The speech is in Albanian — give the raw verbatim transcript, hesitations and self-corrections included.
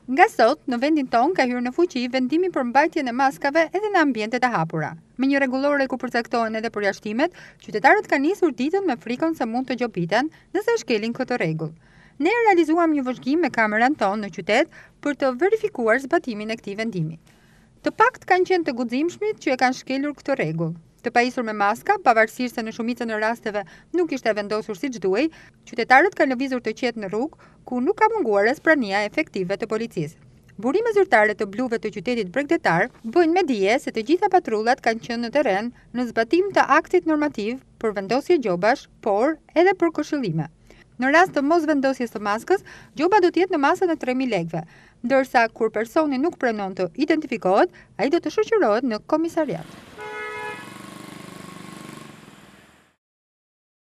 Nga sot, në vendin ton ka hyrë në fuqi vendimi për mbajtjen e maskave edhe në ambientet e hapura. Me një rregullore ku përcaktohen edhe përjashtimet, qytetarët kanë nisur ditën me frikën se mund të gjobiten nëse shkelin këtë rregull. Ne realizuam një vëzhgim me kameran tonë në qytet për të verifikuar zbatimin e këtij vendimi. Të pakt kanë qenë të guximshmit që e kanë shkelur këtë rregull. Të pajisur me maska, pavarësisht se në shumicën e rasteve nuk ishte vendosur siç duhej, qytetarët kanë lëvizur të qetë në rrugë, ku nuk ka munguar as prania e efektivëve të policisë. Burime zyrtare të bluve të qytetit bregdetar bëjnë me dije se të gjitha patrullat kanë qenë në terren në zbatim të aktit normativ për vendosje gjobash, por edhe për këshillime. Në rast të mos vendosjes të maskës, gjoba do të jetë në masën e tre mijë lekëve, ndërsa kur personi nuk pranon të identifikohet, ai do të shoqërohet në komisariat.